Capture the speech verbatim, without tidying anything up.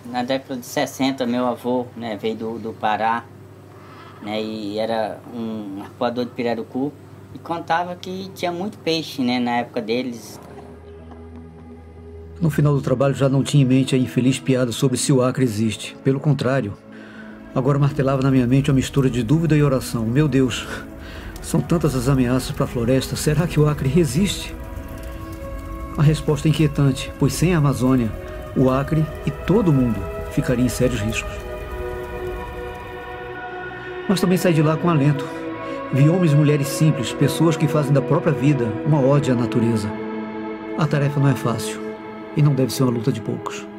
Na década de sessenta, meu avô, né, veio do, do Pará, né, e era um arpoador de pirarucu e contava que tinha muito peixe, né, na época deles. No final do trabalho já não tinha em mente a infeliz piada sobre se o Acre existe. Pelo contrário, agora martelava na minha mente uma mistura de dúvida e oração. Meu Deus, são tantas as ameaças para a floresta, será que o Acre resiste? A resposta é inquietante, pois sem a Amazônia, o Acre e todo mundo ficariam em sérios riscos. Mas também saí de lá com alento. Vi homens e mulheres simples, pessoas que fazem da própria vida uma ode à natureza. A tarefa não é fácil e não deve ser uma luta de poucos.